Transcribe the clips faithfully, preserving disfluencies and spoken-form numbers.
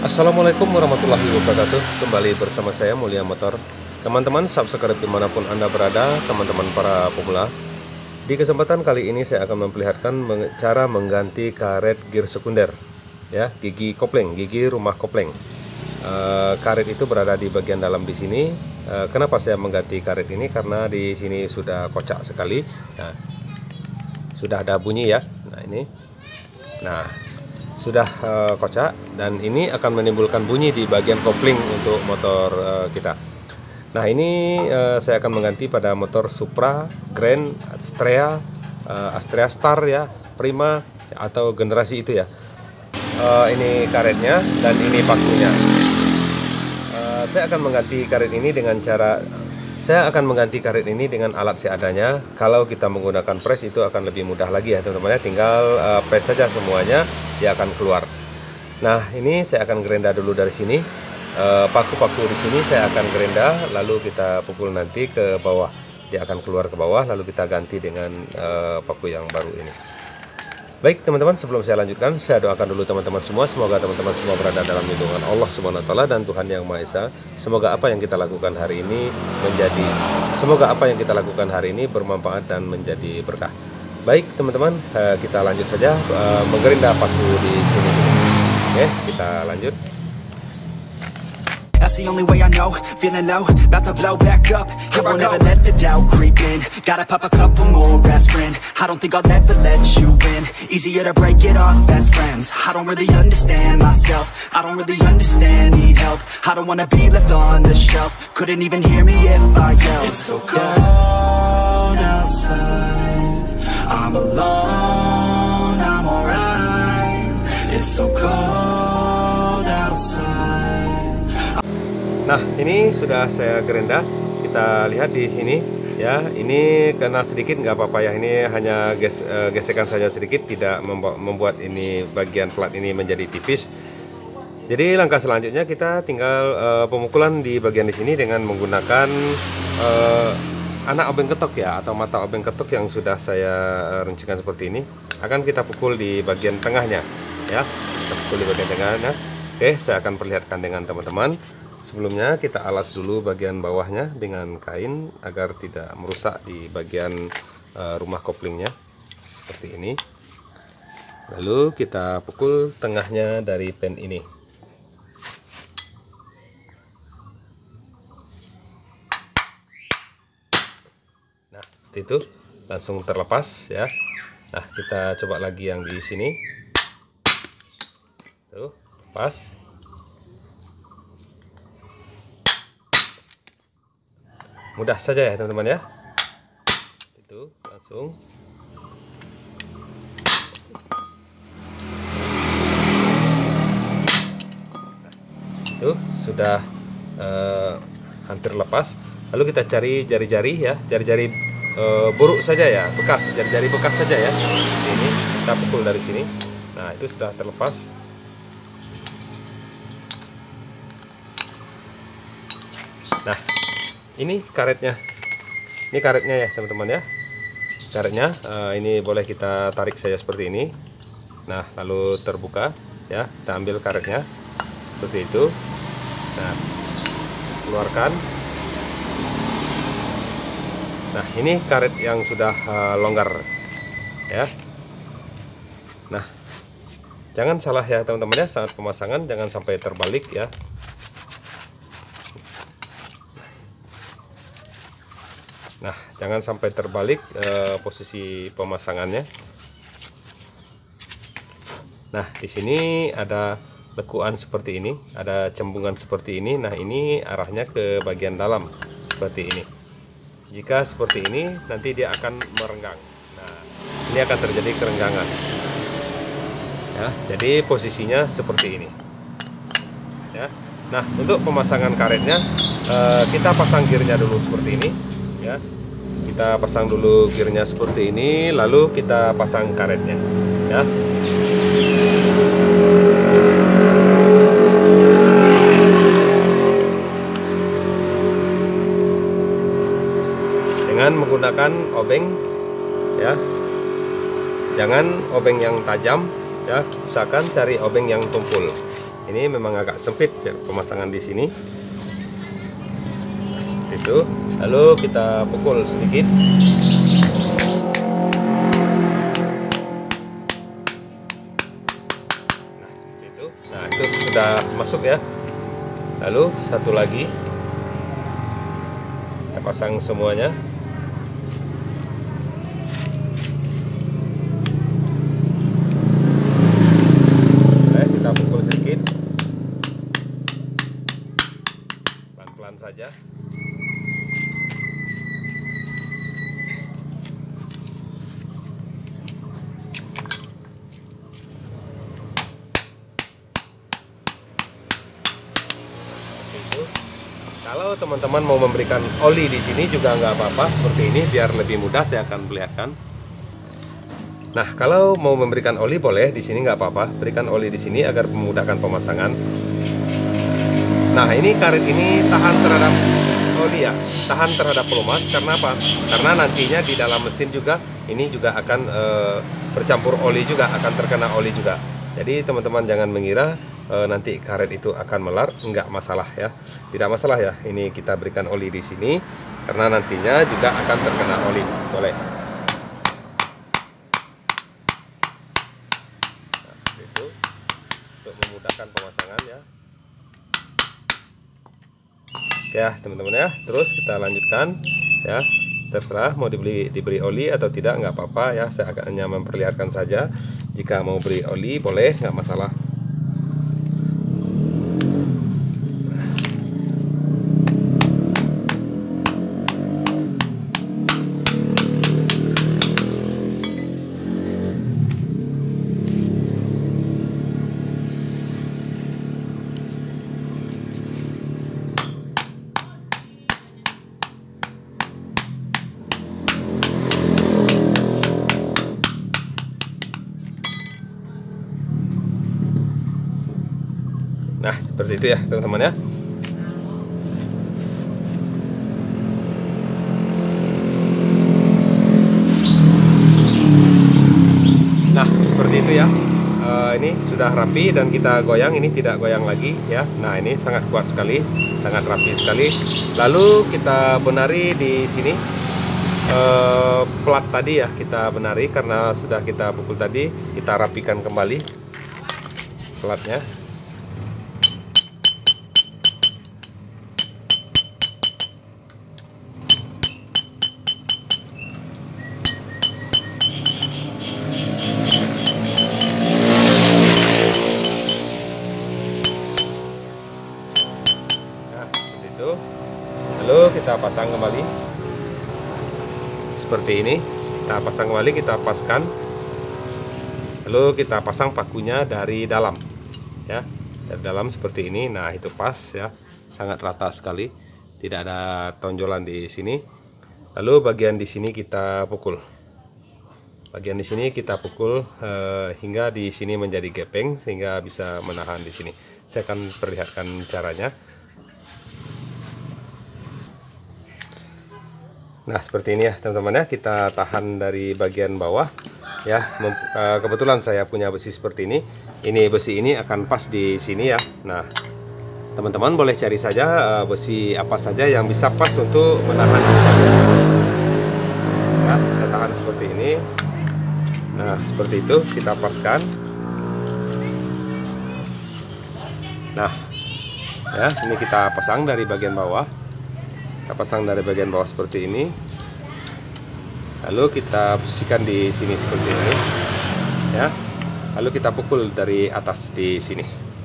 Assalamualaikum warahmatullahi wabarakatuh. Kembali bersama saya Mulia Motor. Teman-teman subscribe dimanapun Anda berada, teman-teman para pemula. Di kesempatan kali ini saya akan memperlihatkan meng cara mengganti karet gear sekunder, ya, gigi kopling, gigi rumah kopling. E, karet itu berada di bagian dalam di sini. E, kenapa saya mengganti karet ini? Karena di sini sudah kocak sekali. Nah, sudah ada bunyi ya. Nah ini, nah sudah uh, kocak, dan ini akan menimbulkan bunyi di bagian kopling untuk motor uh, kita. Nah ini uh, saya akan mengganti pada motor Supra, Grand, Astrea, uh, Astrea Star ya, Prima atau generasi itu ya. Uh, ini karetnya dan ini pakunya. Uh, saya akan mengganti karet ini dengan cara Saya akan mengganti karet ini dengan alat seadanya. Kalau kita menggunakan press itu akan lebih mudah lagi ya teman-teman. Tinggal uh, press saja semuanya, dia akan keluar. Nah ini saya akan gerenda dulu dari sini. Paku-paku uh, di sini saya akan gerenda, lalu kita pukul nanti ke bawah. Dia akan keluar ke bawah, lalu kita ganti dengan uh, paku yang baru ini. Baik teman-teman, sebelum saya lanjutkan, saya doakan dulu teman-teman semua. Semoga teman-teman semua berada dalam lindungan Allah Subhanahu wa taala dan Tuhan Yang Maha Esa. Semoga apa yang kita lakukan hari ini menjadi Semoga apa yang kita lakukan hari ini bermanfaat dan menjadi berkah. Baik teman-teman, kita lanjut saja menggerinda paku di sini. Oke, kita lanjut. That's the only way I know, feeling low, about to blow back up. Here I never let the doubt creep in. Gotta pop a couple more aspirin. I don't think I'll ever let you in. Easier to break it off best friends. I don't really understand myself. I don't really understand, need help. I don't wanna be left on the shelf. Couldn't even hear me if I yelled. It's so cold outside, I'm alone, I'm alright. It's so cold outside. Nah ini sudah saya gerenda, kita lihat di sini ya. Ini kena sedikit nggak apa-apa ya, ini hanya ges, uh, gesekan saja sedikit, tidak membuat ini bagian plat ini menjadi tipis. Jadi langkah selanjutnya kita tinggal uh, pemukulan di bagian di sini dengan menggunakan uh, anak obeng ketok ya, atau mata obeng ketok yang sudah saya runcingkan seperti ini. Akan kita pukul di bagian tengahnya ya, kita pukul di bagian tengahnya. Oke, saya akan perlihatkan dengan teman-teman. Sebelumnya kita alas dulu bagian bawahnya dengan kain agar tidak merusak di bagian uh, rumah koplingnya seperti ini. Lalu kita pukul tengahnya dari pen ini. Nah, itu langsung terlepas ya. Nah, kita coba lagi yang di sini. Tuh, pas. Mudah saja ya teman-teman ya, itu langsung. Nah, itu sudah uh, hampir lepas. Lalu kita cari jari-jari ya, jari-jari uh, buruk saja ya, bekas, jari-jari bekas saja ya. Ini kita pukul dari sini. Nah itu sudah terlepas. Nah ini karetnya, ini karetnya ya teman-teman ya, karetnya uh, ini boleh kita tarik saja seperti ini. Nah lalu terbuka ya, kita ambil karetnya seperti itu. Nah keluarkan. Nah ini karet yang sudah uh, longgar ya. Nah jangan salah ya teman-teman ya, saat pemasangan jangan sampai terbalik ya. Nah, jangan sampai terbalik eh, posisi pemasangannya. Nah, di sini ada lekuan seperti ini, ada cembungan seperti ini. Nah, ini arahnya ke bagian dalam seperti ini. Jika seperti ini, nanti dia akan merenggang. Nah, ini akan terjadi kerenggangan. Ya, jadi posisinya seperti ini. Ya. Nah, untuk pemasangan karetnya, eh, kita pasang gearnya dulu seperti ini. Ya, kita pasang dulu gearnya seperti ini, lalu kita pasang karetnya ya. Dengan menggunakan obeng ya, jangan obeng yang tajam ya, usahakan cari obeng yang tumpul ini memang agak sempit ya, pemasangan di sini. Nah, seperti itu. Lalu kita pukul sedikit. Nah, seperti itu. Nah, itu sudah masuk ya. Lalu satu lagi. Kita pasang semuanya. Kita pukul sedikit, pelan-pelan saja. Itu. Kalau teman-teman mau memberikan oli di sini juga nggak apa-apa, seperti ini biar lebih mudah saya akan perlihatkan. Nah, kalau mau memberikan oli boleh di sini nggak apa-apa, berikan oli di sini agar memudahkan pemasangan. Nah, ini karet ini tahan terhadap oli ya, tahan terhadap pelumas. Karena apa? Karena nantinya di dalam mesin juga ini juga akan e, bercampur oli juga, akan terkena oli juga. Jadi teman-teman jangan mengira e, nanti karet itu akan melar, nggak masalah ya, tidak masalah ya. Ini kita berikan oli di sini karena nantinya juga akan terkena oli, boleh. Memudahkan pemasangan ya. Oke ya teman-teman ya, terus kita lanjutkan ya, terserah mau dibeli diberi oli atau tidak nggak apa-apa ya, saya akan hanya memperlihatkan saja. Jika mau beri oli boleh, nggak masalah. Nah, seperti itu ya teman-teman ya. Nah, seperti itu ya. E, ini sudah rapi dan kita goyang, ini tidak goyang lagi ya. Nah, ini sangat kuat sekali, sangat rapi sekali. Lalu kita benari di sini e, plat tadi ya, kita benari karena sudah kita pukul tadi, kita rapikan kembali platnya. Lalu kita pasang kembali seperti ini, kita pasang kembali, kita paskan, lalu kita pasang pakunya dari dalam ya, dari dalam seperti ini. Nah, itu pas ya, sangat rata sekali, tidak ada tonjolan di sini. Lalu bagian di sini kita pukul, bagian di sini kita pukul eh, hingga di sini menjadi gepeng sehingga bisa menahan di sini. Saya akan perlihatkan caranya. Nah, seperti ini ya teman-teman ya, kita tahan dari bagian bawah ya. Kebetulan saya punya besi seperti ini. Ini besi ini akan pas di sini ya. Nah, teman-teman boleh cari saja besi apa saja yang bisa pas untuk menahan ya, kita tahan seperti ini. Nah, seperti itu kita paskan. Nah ya, ini kita pasang dari bagian bawah. Kita pasang dari bagian bawah seperti ini, lalu kita posisikan di sini seperti ini ya, lalu kita pukul dari atas di sini.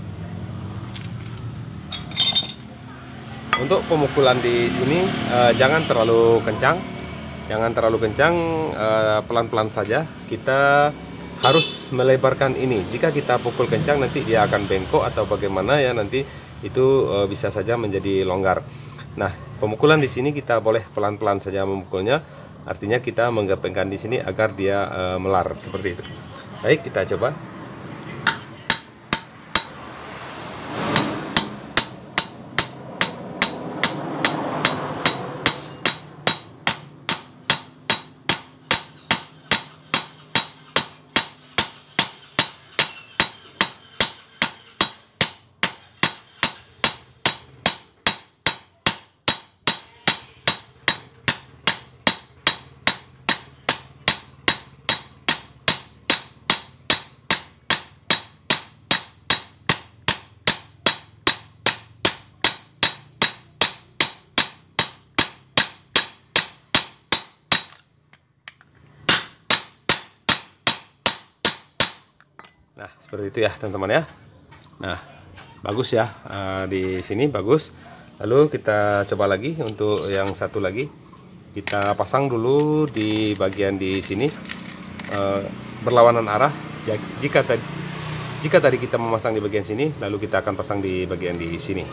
Untuk pemukulan di sini eh, jangan terlalu kencang, jangan terlalu kencang, pelan-pelan eh, saja. Kita harus melebarkan ini. Jika kita pukul kencang nanti dia akan bengkok atau bagaimana ya, nanti itu eh, bisa saja menjadi longgar. Nah, pemukulan di sini kita boleh pelan-pelan saja memukulnya, artinya kita menggepengkan di sini agar dia e, melar seperti itu. Baik, kita coba. Nah, seperti itu ya teman-teman ya. Nah, bagus ya, uh, di sini bagus. Lalu kita coba lagi untuk yang satu lagi. Kita pasang dulu di bagian di sini, uh, berlawanan arah. Jika tadi jika tadi kita memasang di bagian sini, lalu kita akan pasang di bagian di sini.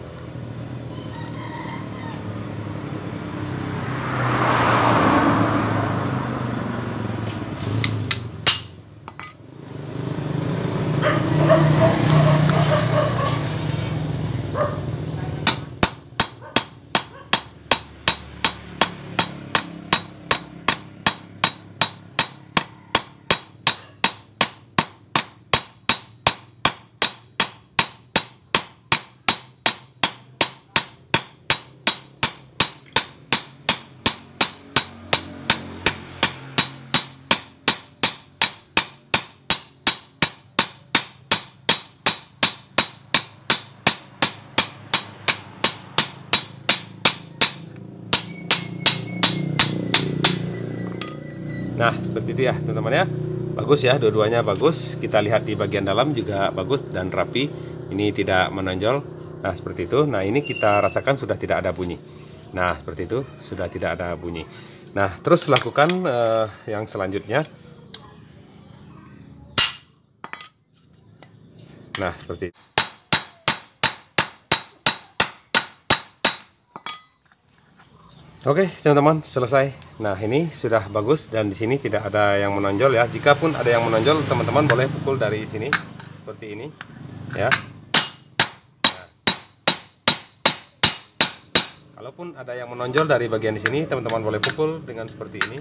Nah, seperti itu ya teman-teman ya. Bagus ya, dua-duanya bagus. Kita lihat di bagian dalam juga bagus dan rapi. Ini tidak menonjol. Nah, seperti itu. Nah, ini kita rasakan sudah tidak ada bunyi. Nah, seperti itu, sudah tidak ada bunyi. Nah, terus lakukan uh, yang selanjutnya. Nah, seperti itu. Oke teman-teman, selesai. Nah, ini sudah bagus dan di sini tidak ada yang menonjol ya. Jikapun ada yang menonjol, teman-teman boleh pukul dari sini seperti ini ya. Nah, kalaupun ada yang menonjol dari bagian di sini, teman-teman boleh pukul dengan seperti ini.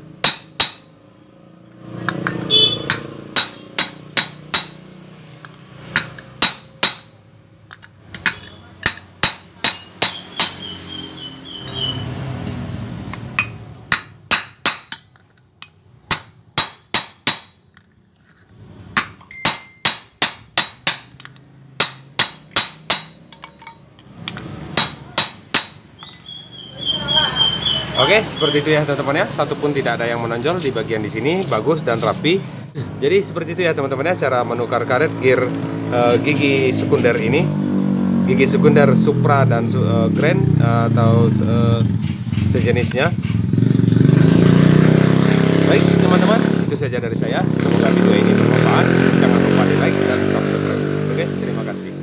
Oke, seperti itu ya teman-teman ya. Satu pun tidak ada yang menonjol di bagian di sini, bagus dan rapi. Jadi seperti itu ya teman-teman ya, cara menukar karet gear uh, gigi sekunder ini, gigi sekunder Supra dan uh, Grand uh, atau uh, sejenisnya. Baik teman-teman, itu saja dari saya. Semoga video ini bermanfaat. Jangan lupa di like dan subscribe. Oke, terima kasih.